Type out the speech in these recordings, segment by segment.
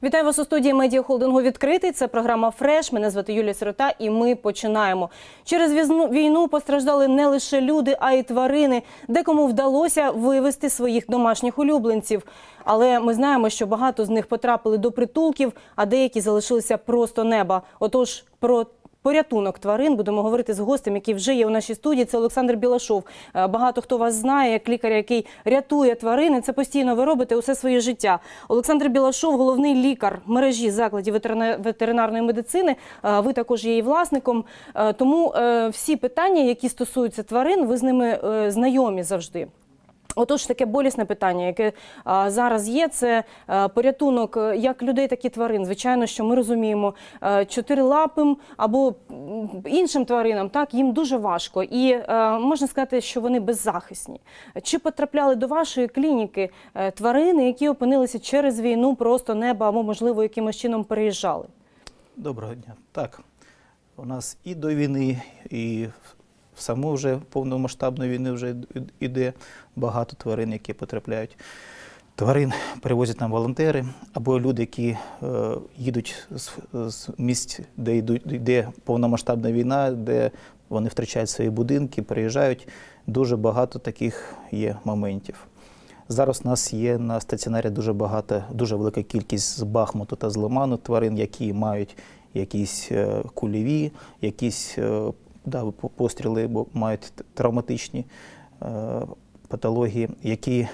Вітаю вас у студії медіахолдингу «Відкритий». Це програма «Фреш». Мене звати Юлія Сирота і ми починаємо. Через війну постраждали не лише люди, а й тварини. Декому вдалося вивезти своїх домашніх улюбленців. Але ми знаємо, що багато з них потрапили до притулків, а деякі залишилися просто неба. Отож, про порятунок тварин будемо говорити з гостем, який вже є у нашій студії. Це Олександр Білашов. Багато хто вас знає, як лікар, який рятує тварин. Це постійно ви робите усе своє життя. Олександр Білашов – головний лікар мережі закладів ветеринарної медицини. Ви також є і власником. Тому всі питання, які стосуються тварин, ви з ними знайомі завжди. Отож, таке болісне питання, яке зараз є, це порятунок як людей, так і тварин. Звичайно, що ми розуміємо, чотирилапим або іншим тваринам, так, їм дуже важко. І можна сказати, що вони беззахисні. Чи потрапляли до вашої клініки тварини, які опинилися через війну просто неба або, можливо, якимось чином переїжджали? Доброго дня. Так, у нас і до війни, і в саму вже повномасштабну війну вже йде багато тварин, які потрапляють. Тварин привозять нам волонтери або люди, які їдуть з місць, де йде повномасштабна війна, де вони втрачають свої будинки, приїжджають. Дуже багато таких є моментів. Зараз у нас є на стаціонарі дуже велика кількість з Бахмуту та з Лиману тварин, які мають якісь кульові, якісь постріли, бо мають травматичні патології, які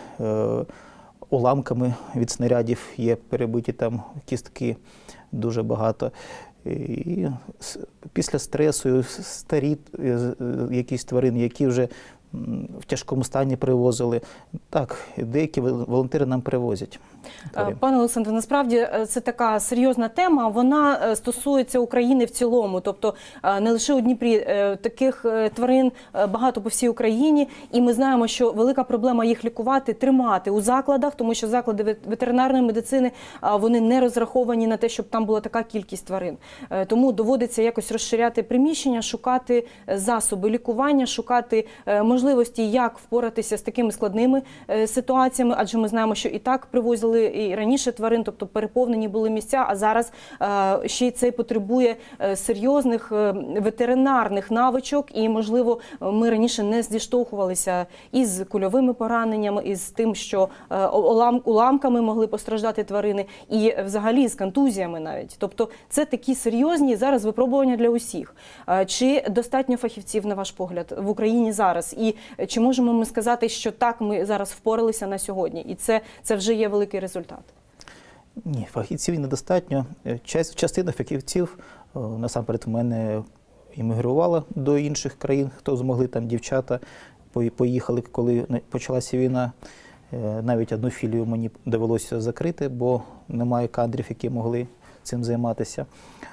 уламками від снарядів є перебиті там кістки, дуже багато. І після стресу старі якісь тварини, які вже в тяжкому стані привозили. Так, деякі волонтери нам привозять. Пане Олександре, насправді це така серйозна тема, вона стосується України в цілому, тобто не лише у Дніпрі, таких тварин багато по всій Україні, і ми знаємо, що велика проблема їх лікувати, тримати у закладах, тому що заклади ветеринарної медицини, вони не розраховані на те, щоб там була така кількість тварин. Тому доводиться якось розширяти приміщення, шукати засоби лікування, шукати можливості, як впоратися з такими складними ситуаціями, адже ми знаємо, що і так привозили і раніше тварин, тобто переповнені були місця, а зараз ще й це потребує серйозних ветеринарних навичок, і, можливо, ми раніше не зіштовхувалися із кульовими пораненнями, із тим, що уламками могли постраждати тварини, і взагалі з контузіями навіть. Тобто це такі серйозні зараз випробування для усіх. Чи достатньо фахівців, на ваш погляд, в Україні зараз? І чи можемо ми сказати, що так, ми зараз впоралися на сьогодні, і це вже є великий результат? Ні, фахівців недостатньо. Частина фахівців, насамперед, в мене іммігрувала до інших країн, хто змогли, там дівчата поїхали, коли почалася війна. Навіть одну філію мені довелося закрити, бо немає кадрів, які могли цим займатися.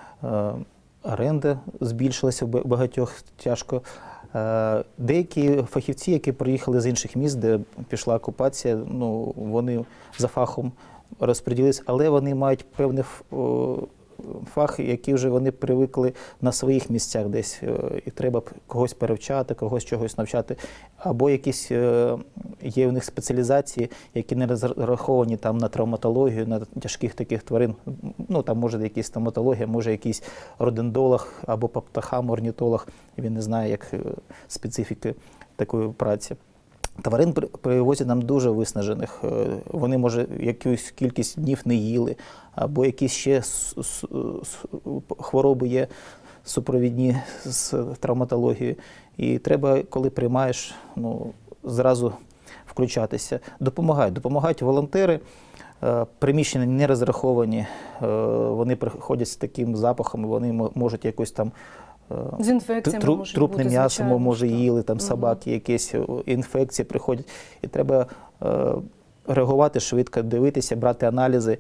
Оренда збільшилася в багатьох тяжко. Деякі фахівці, які приїхали з інших міст, де пішла окупація, вони за фахом розподілилися, але вони мають певний фах, який вже вони привикли на своїх місцях десь. І треба когось перевчати, когось чогось навчати. Або якісь є у них спеціалізації, які не розраховані там на травматологію, на тяжких таких тварин. Там може якась стоматологія, може якийсь родентолог або по птахам орнітолог. Він не знає, як специфіки такої праці. Тварин привозять нам дуже виснажених. Вони, може, якусь кількість днів не їли, або якісь ще хвороби є супровідні з травматологією. І треба, коли приймаєш, зразу включатися. Допомагають волонтери. Приміщення не розраховані, вони приходять з таким запахом, вони можуть якось там з інфекціями трупне м'ясо, може, їли, там собаки, якісь інфекції приходять. І треба реагувати швидко, дивитися, брати аналізи,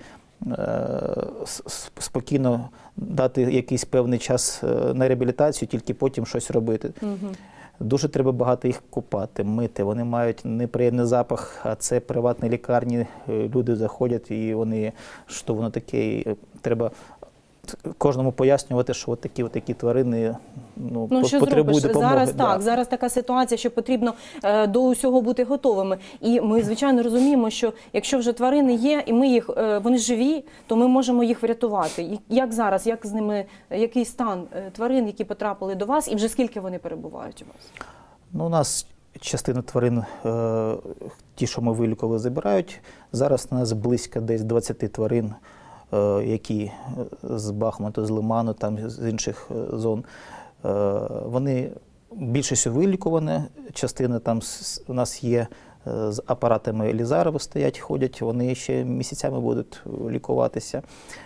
спокійно дати якийсь певний час на реабілітацію, тільки потім щось робити. Дуже треба багато їх купати, мити. Вони мають неприємний запах, а це приватні лікарні, люди заходять і вони, що воно таке, треба кожному пояснювати, що от такі тварини Що потребують зробиш? допомоги. Зараз така ситуація, що потрібно до усього бути готовими. І ми, звичайно, розуміємо, що якщо вже тварини є, і вони живі, то ми можемо їх врятувати. І як зараз, як з ними, який стан тварин, які потрапили до вас, і вже скільки вони перебувають у вас? У нас частина тварин, ті, що ми вилікували, забирають. Зараз у нас близько десь 20 тварин, які з Бахмуту, з Лиману, там з інших зон. Вони більшістю вилікувані, частина там у нас є з апаратами Елізарова стоять, ходять, вони ще місяцями будуть лікуватися.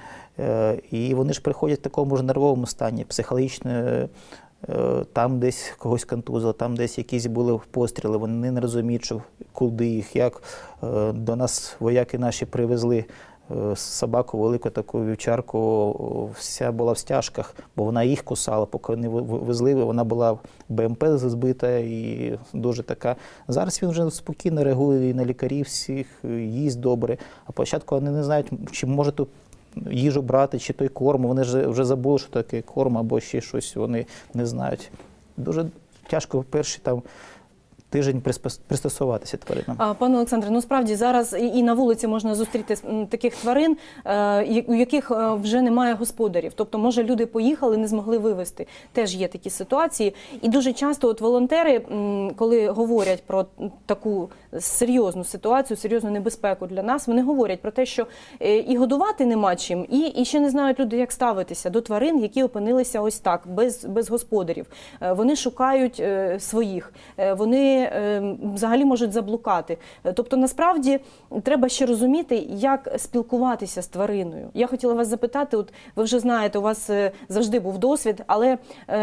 І вони ж приходять в такому ж нервовому стані, психологічно, там десь когось контузило, там десь якісь були постріли, вони не розуміють, що куди їх, як. До нас вояки наші привезли собаку, велику таку вівчарку, вся була в стяжках, бо вона їх кусала, поки вони везли, вона була БМП збита і дуже така. Зараз він вже спокійно реагує і на лікарів всіх, їсть добре, а спочатку вони не знають, чи може тут їжу брати, чи той корм, вони вже забули, що таке корм, або ще щось, вони не знають. Дуже тяжко перший тиждень пристосуватися тваринам. Пане Олександре, справді зараз і на вулиці можна зустріти таких тварин, у яких вже немає господарів. Тобто, може, люди поїхали, не змогли вивезти. Теж є такі ситуації. І дуже часто волонтери, коли говорять про таку серйозну ситуацію, серйозну небезпеку для нас, вони говорять про те, що і годувати нема чим, і ще не знають люди, як ставитися до тварин, які опинилися ось так, без господарів. Вони шукають своїх, вони взагалі можуть заблукати. Тобто, насправді, треба ще розуміти, як спілкуватися з твариною. Я хотіла вас запитати, от ви вже знаєте, у вас завжди був досвід, але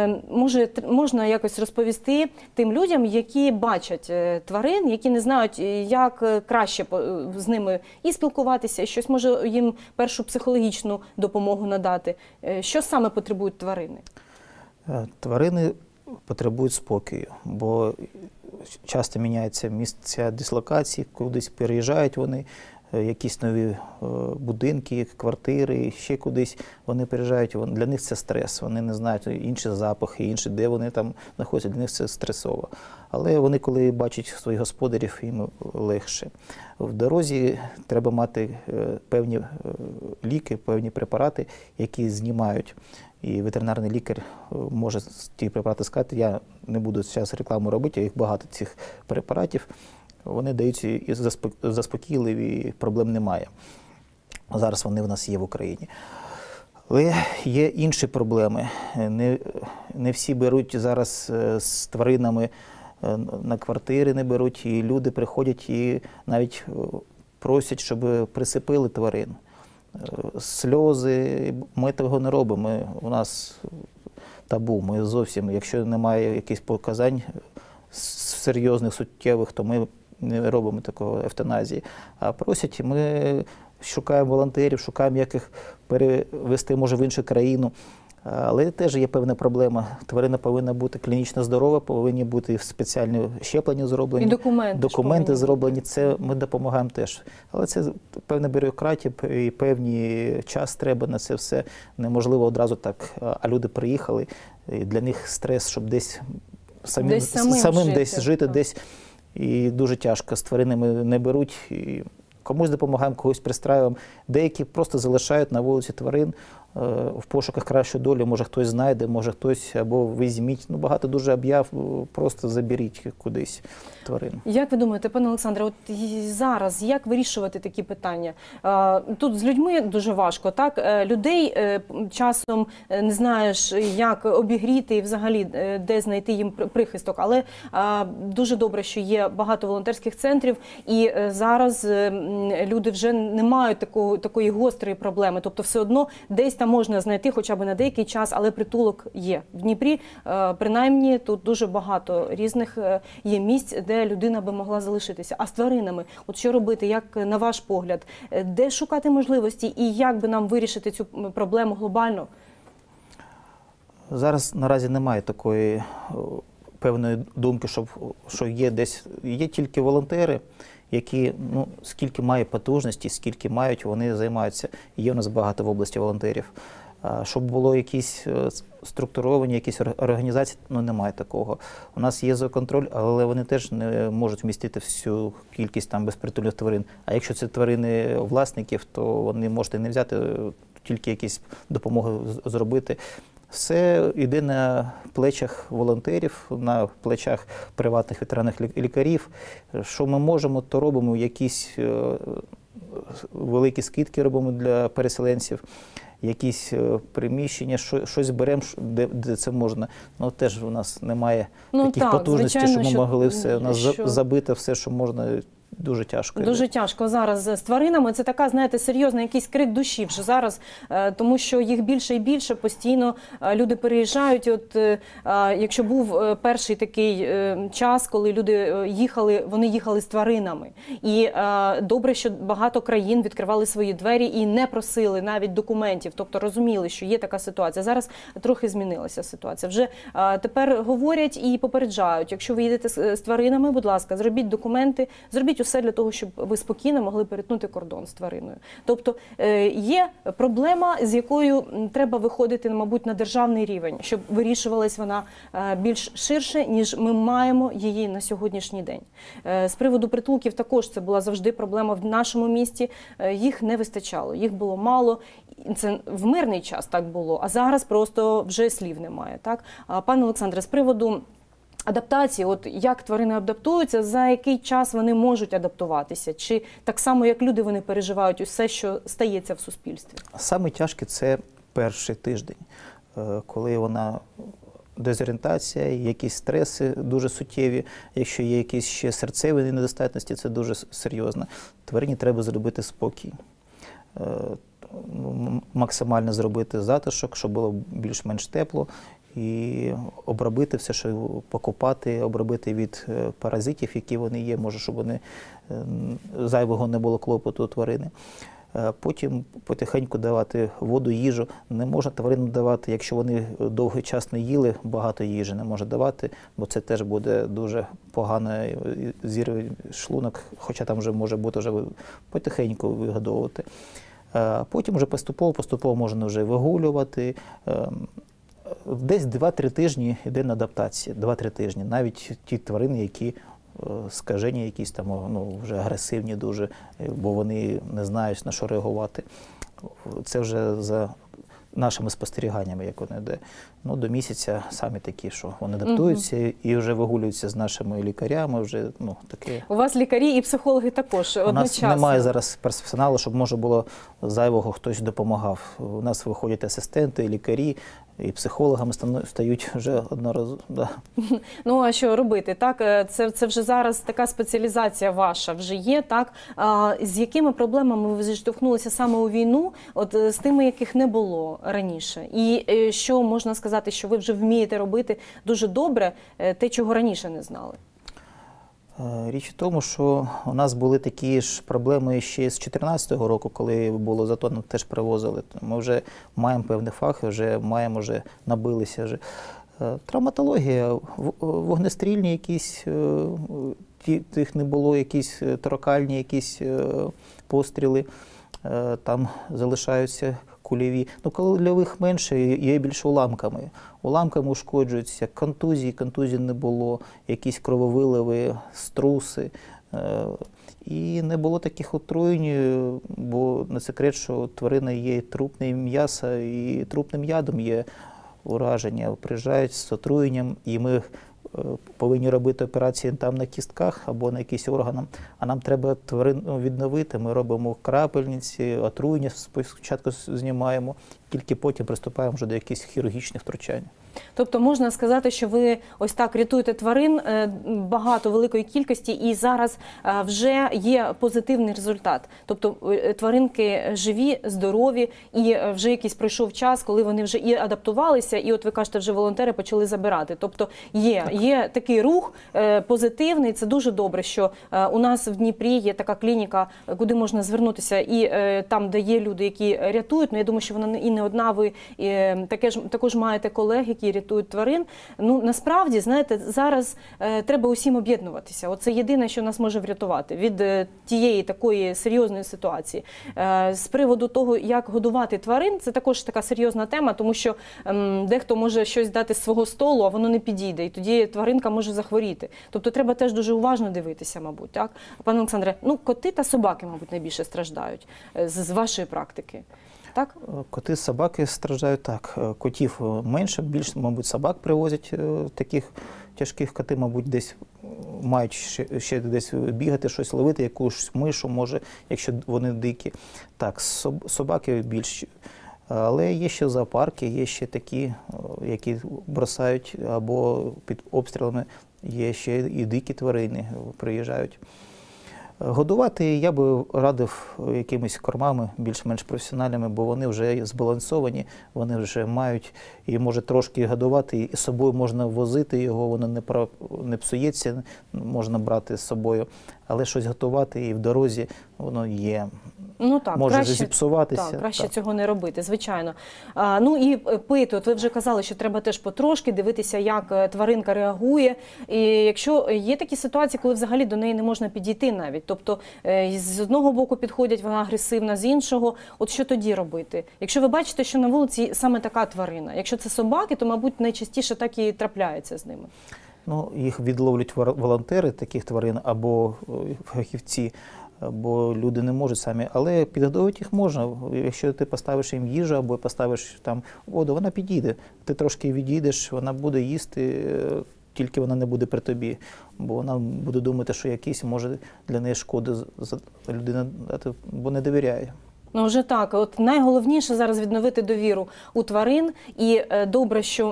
можна якось розповісти тим людям, які бачать тварин, які не знають, як краще з ними і спілкуватися, і щось може їм першу психологічну допомогу надати. Що саме потребують тварини? Тварини потребують спокою, бо часто міняються місця дислокації, кудись переїжджають вони, якісь нові будинки, квартири, ще кудись вони переїжджають. Для них це стрес, вони не знають інші запахи, інші, де вони там знаходяться, для них це стресово. Але вони, коли бачать своїх господарів, їм легше. В дорозі треба мати певні ліки, певні препарати, які знімають. І ветеринарний лікар може ті препарати сказати, я не буду зараз рекламу робити, їх багато цих препаратів, вони даються і заспокійливі, проблем немає. Зараз вони в нас є в Україні. Але є інші проблеми. Не всі беруть зараз з тваринами на квартири, не беруть, і люди приходять і навіть просять, щоб присипили тварин. Сльози, ми того не робимо, у нас табу, ми зовсім, якщо немає якихось показань серйозних, суттєвих, то ми не робимо такого евтаназії. А просять, ми шукаємо волонтерів, шукаємо, як їх перевести, може, в іншу країну. Але теж є певна проблема. Тварина повинна бути клінічно здорова, повинні бути спеціальні щеплення зроблені. І документи зроблені. Це ми допомагаємо теж. Але це певна бюрократія і певний час треба на це все. Неможливо одразу так. А люди приїхали, і для них стрес, щоб десь самим десь жити, десь. І дуже тяжко. З тваринами не беруть. І комусь допомагаємо, когось пристраюємо. Деякі просто залишають на вулиці тварин в пошуках кращої долі. Може хтось знайде, може хтось, або візьміть. Багато дуже об'яв, просто заберіть кудись тварин. Як ви думаєте, пане Олександре, от зараз як вирішувати такі питання? Тут з людьми дуже важко, так? Людей часом не знаєш, як обігріти і взагалі де знайти їм прихисток, але дуже добре, що є багато волонтерських центрів, і зараз люди вже не мають такої гострої проблеми. Тобто все одно десь там можна знайти хоча б на деякий час, але притулок є. В Дніпрі, принаймні, тут дуже багато різних є місць, де людина би могла залишитися. А з тваринами, от що робити, як на ваш погляд, де шукати можливості і як би нам вирішити цю проблему глобально? Зараз наразі немає такої певної думки, що є десь, є тільки волонтери, які, скільки має потужності, скільки мають, вони займаються. Є у нас багато в області волонтерів. Щоб було якісь структуровані, якісь організації, ну немає такого. У нас є зооконтроль, але вони теж не можуть вмістити всю кількість там безпритульних тварин. А якщо це тварини власників, то вони можуть і не взяти, тільки якісь допомоги зробити. Все йде на плечах волонтерів, на плечах приватних ветеринарних лікарів. Що ми можемо, то робимо. Якісь великі скидки робимо для переселенців, якісь приміщення, щось беремо, де це можна. Ну, теж у нас немає таких потужностей, щоб ми могли все. У нас забито все, що можна. Дуже тяжко. Дуже тяжко зараз з тваринами. Це така, знаєте, серйозна якийсь крик душі вже зараз, тому що їх більше і більше, постійно люди переїжджають. От якщо був перший такий час, коли люди їхали, вони їхали з тваринами. І добре, що багато країн відкривали свої двері і не просили навіть документів, тобто розуміли, що є така ситуація. Зараз трохи змінилася ситуація. Вже тепер говорять і попереджають, якщо ви їдете з тваринами, будь ласка, зробіть документи, зробіть все для того, щоб ви спокійно могли перетнути кордон з твариною. Тобто є проблема, з якою треба виходити, мабуть, на державний рівень, щоб вирішувалась вона більш ширше, ніж ми маємо її на сьогоднішній день. З приводу притулків також це була завжди проблема в нашому місті. Їх не вистачало, їх було мало. Це в мирний час так було, а зараз просто вже слів немає. Так? Пане Олександре, з приводу адаптації, от як тварини адаптуються, за який час вони можуть адаптуватися? Чи так само, як люди, вони переживають усе, що стається в суспільстві? Саме тяжке – це перший тиждень, коли вона дезорієнтація, якісь стреси дуже суттєві, якщо є якісь ще серцеві недостатності, це дуже серйозно. Тварині треба зробити спокій. Максимально зробити затишок, щоб було більш-менш тепло, і обробити все, що покопати, обробити від паразитів, які вони є, може, щоб вони зайвого не було клопоту у тварини. Потім потихеньку давати воду, їжу. Не можна тваринам давати, якщо вони довгий час не їли, багато їжі не можна давати, бо це теж буде дуже погано, зірве шлунок, хоча там вже може бути вже потихеньку вигодовувати. Потім вже поступово можна вже вигулювати. Десь 2-3 тижні йде на адаптація, 2-3 тижні. Навіть ті тварини, які скажені, якісь там, ну, вже агресивні дуже, бо вони не знають, на що реагувати. Це вже за нашими спостеріганнями, як воно йде. Ну, до місяця самі такі, що вони адаптуються і вже вигулюються з нашими лікарями. Вже, ну, таке. У вас лікарі і психологи також одночасно? У нас немає зараз персоналу, щоб, може було, зайвого хтось допомагав. У нас виходять асистенти, лікарі, і психологами стають вже одноразово. Да. Ну, а що робити? Так, це вже зараз така спеціалізація ваша вже є, так? З якими проблемами ви зіштовхнулися саме у війну, от з тими, яких не було раніше? І що можна сказати, що ви вже вмієте робити дуже добре, те, чого раніше не знали? Річ у тому, що у нас були такі ж проблеми ще з 2014 року, коли було зато нам теж привозили. Ми вже маємо певний фах, вже маємо, вже набилися. Вже. Травматологія, вогнестрільні якісь, тих не було, якісь торакальні якісь постріли, там залишаються кульові. Ну, кульових менше, є більше уламками. Уламками ушкоджуються, контузій не було, якісь крововиливи, струси. І не було таких отруєнь, бо не секрет, що тварина є трупне м'ясо, і трупним ядом є ураження. Приїжджають з отруєнням, і ми повинні робити операції там на кістках або на якісь органам, а нам треба тварину відновити. Ми робимо крапельниці, отруєння спочатку знімаємо, тільки потім приступаємо вже до якихось хірургічних втручань. Тобто можна сказати, що ви ось так рятуєте тварин багато, великої кількості, і зараз вже є позитивний результат. Тобто тваринки живі, здорові, і вже якийсь пройшов час, коли вони вже і адаптувалися, і от ви кажете, вже волонтери почали забирати. Тобто є є такий рух позитивний. Це дуже добре, що у нас в Дніпрі є така клініка, куди можна звернутися, і там, де є люди, які рятують. Ну, я думаю, що вона і не одна, ви також маєте колег, які рятують тварин. Ну, насправді, знаєте, зараз треба усім об'єднуватися. Оце єдине, що нас може врятувати від тієї такої серйозної ситуації. З приводу того, як годувати тварин, це також така серйозна тема, тому що дехто може щось дати з свого столу, а воно не підійде, і тоді тваринка може захворіти. Тобто треба теж дуже уважно дивитися, мабуть. Так? Пане Олександре, ну, коти та собаки, мабуть, найбільше страждають з вашої практики. Так? Коти, собаки страждають так. Котів менше, більше, мабуть, собак привозять таких тяжких. Коти, мабуть, десь мають ще десь бігати, щось ловити, якусь мишу, може, якщо вони дикі. Так, собаки більш. Але є ще зоопарки, є ще такі, які бросають або під обстрілами, є ще і дикі тварини приїжджають. Годувати я би радив якимись кормами більш-менш професіональними, бо вони вже збалансовані, вони вже мають і може трошки годувати, і з собою можна возити його, воно не псується, можна брати з собою, але щось готувати і в дорозі воно є. Ну так, може краще, зіпсуватися. Так, краще цього не робити, звичайно. Ну і пити, от ви вже казали, що треба теж потрошки дивитися, як тваринка реагує. І якщо є такі ситуації, коли взагалі до неї не можна підійти навіть, тобто з одного боку підходять, вона агресивна, з іншого, от що тоді робити? Якщо ви бачите, що на вулиці саме така тварина, якщо це собаки, то, мабуть, найчастіше так і трапляється з ними. Ну, їх відловлюють волонтери таких тварин або фахівці, бо люди не можуть самі, але підгодовувати їх можна. Якщо ти поставиш їм їжу або поставиш там воду, вона підійде. Ти трошки відійдеш, вона буде їсти, тільки вона не буде при тобі, бо вона буде думати, що якийсь може для неї шкоди людина дати, бо не довіряє. Ну, вже так. От найголовніше зараз відновити довіру у тварин. І добре, що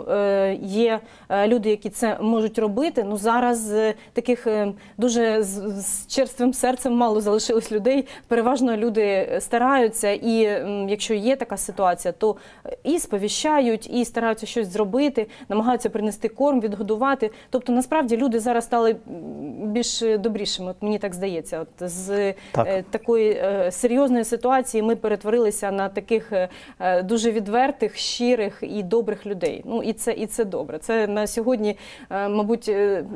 є люди, які це можуть робити. Ну, зараз таких дуже з черствим серцем мало залишилось людей. Переважно люди стараються. І якщо є така ситуація, то і сповіщають, і стараються щось зробити, намагаються принести корм, відгодувати. Тобто, насправді, люди зараз стали більш добрішими. От мені так здається. От з такої серйозної ситуації ми перетворилися на таких дуже відвертих, щирих і добрих людей. Ну, і це добре. Це на сьогодні, мабуть,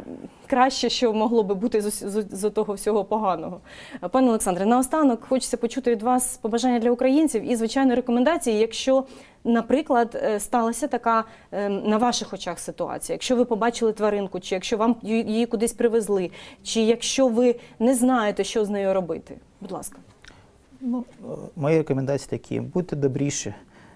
краще, що могло би бути з того всього поганого. Пане Олександре, наостанок хочеться почути від вас побажання для українців і, звичайно, рекомендації, якщо, наприклад, сталася така на ваших очах ситуація, якщо ви побачили тваринку, чи якщо вам її кудись привезли, чи якщо ви не знаєте, що з нею робити. Будь ласка. Ну, мої рекомендації такі: будьте добріші.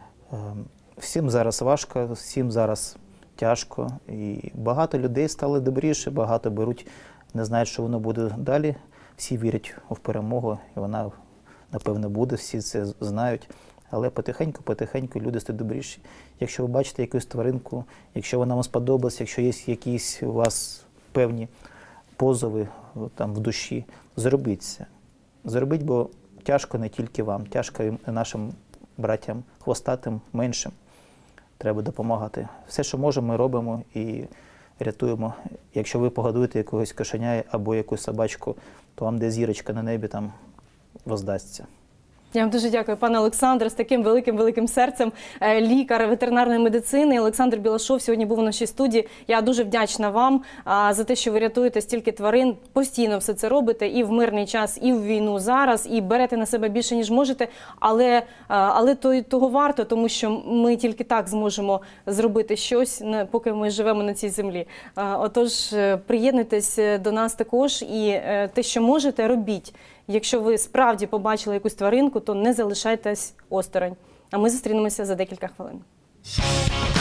Всім зараз важко, всім зараз тяжко. І багато людей стали добріше, багато беруть, не знають, що воно буде далі. Всі вірять в перемогу, і вона, напевно, буде, всі це знають. Але потихеньку люди стають добріші. Якщо ви бачите якусь тваринку, якщо вона вам сподобалась, якщо є якісь у вас певні позови там в душі, зробіть це. Зробіть, бо тяжко не тільки вам, тяжко і нашим братям, хвостатим, меншим. Треба допомагати. Все, що можемо, ми робимо і рятуємо. Якщо ви погодуєте якогось кошеня або якусь собачку, то вам де зірочка на небі там воздасться. Я вам дуже дякую, пане Олександре, з таким великим серцем. Лікар ветеринарної медицини Олександр Білашов сьогодні був у нашій студії. Я дуже вдячна вам за те, що ви рятуєте стільки тварин, постійно все це робите і в мирний час, і в війну зараз, і берете на себе більше, ніж можете, але того варто, тому що ми тільки так зможемо зробити щось, поки ми живемо на цій землі. Отож, приєднуйтесь до нас також і те, що можете, робіть. Якщо ви справді побачили якусь тваринку, то не залишайтесь осторонь. А ми зустрінемося за декілька хвилин.